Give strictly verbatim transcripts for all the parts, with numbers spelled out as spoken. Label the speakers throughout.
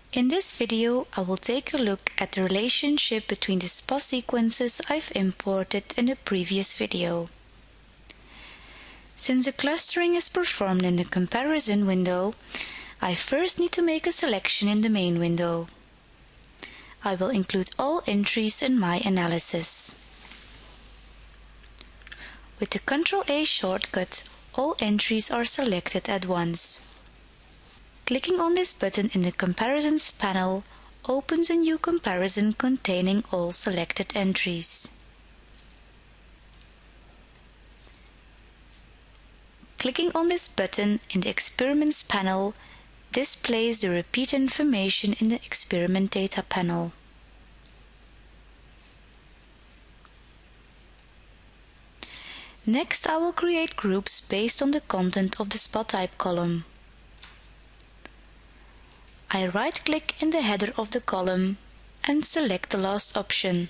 Speaker 1: In this video, I will take a look at the relationship between the S P A sequences I've imported in the previous video. Since the clustering is performed in the comparison window, I first need to make a selection in the main window. I will include all entries in my analysis. With the control A shortcut, all entries are selected at once. Clicking on this button in the Comparisons panel opens a new comparison containing all selected entries. Clicking on this button in the Experiments panel displays the repeat information in the Experiment Data panel. Next, I will create groups based on the content of the S P A type column. I right-click in the header of the column and select the last option.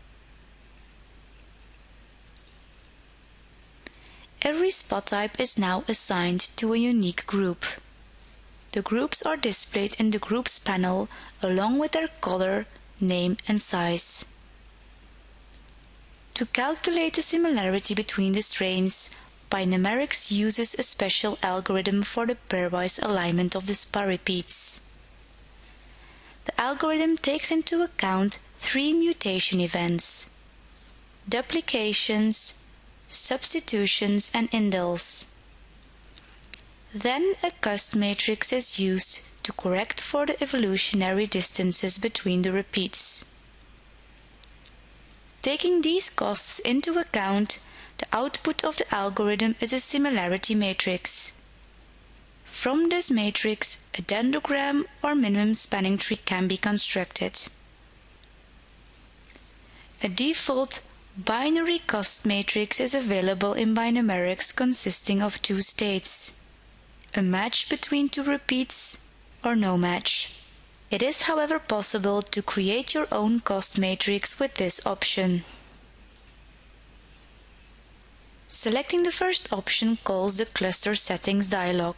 Speaker 1: Every S P A type is now assigned to a unique group. The groups are displayed in the Groups panel along with their color, name and size. To calculate the similarity between the strains, BioNumerics uses a special algorithm for the pairwise alignment of the S P A repeats. The algorithm takes into account three mutation events: duplications, substitutions and indels. Then a cost matrix is used to correct for the evolutionary distances between the repeats. Taking these costs into account, the output of the algorithm is a similarity matrix. From this matrix, a dendrogram or minimum spanning tree can be constructed. A default binary cost matrix is available in BioNumerics consisting of two states: a match between two repeats or no match. It is, however, possible to create your own cost matrix with this option. Selecting the first option calls the Cluster Settings dialog.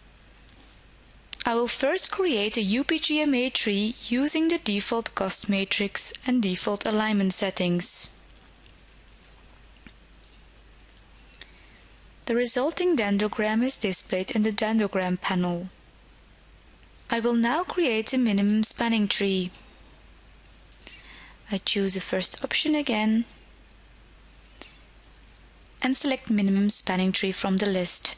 Speaker 1: I will first create a U P G M A tree using the default cost matrix and default alignment settings. The resulting dendrogram is displayed in the Dendrogram panel. I will now create a minimum spanning tree. I choose the first option again and select Minimum Spanning Tree from the list.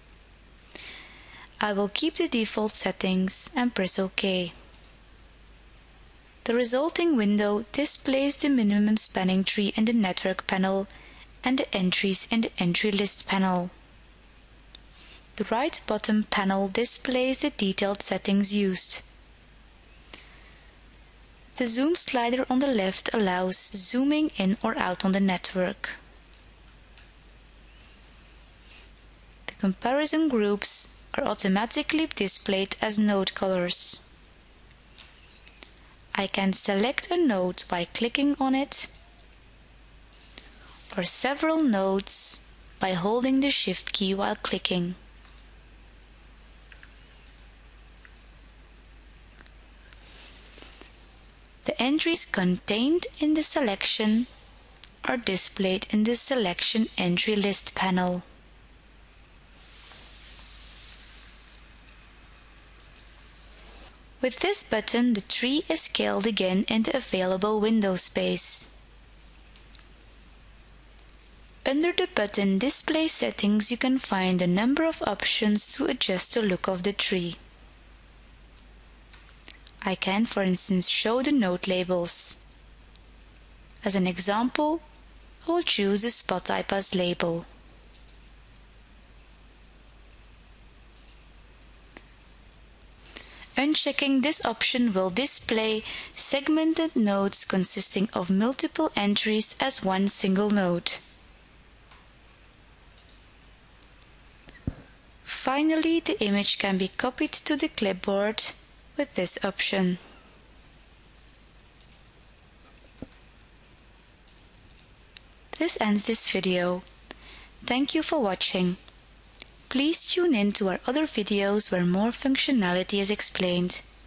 Speaker 1: I will keep the default settings and press OK. The resulting window displays the minimum spanning tree in the Network panel and the entries in the Entry List panel. The right bottom panel displays the detailed settings used. The zoom slider on the left allows zooming in or out on the network. The comparison groups are automatically displayed as node colors. I can select a node by clicking on it, or several nodes by holding the Shift key while clicking. The entries contained in the selection are displayed in the Selection Entry List panel. With this button, the tree is scaled again in the available window space. Under the button Display Settings, you can find a number of options to adjust the look of the tree. I can, for instance, show the node labels. As an example, I will choose the S P A type as label. Unchecking this option will display segmented nodes consisting of multiple entries as one single node. Finally, the image can be copied to the clipboard with this option. This ends this video. Thank you for watching. Please tune in to our other videos where more functionality is explained.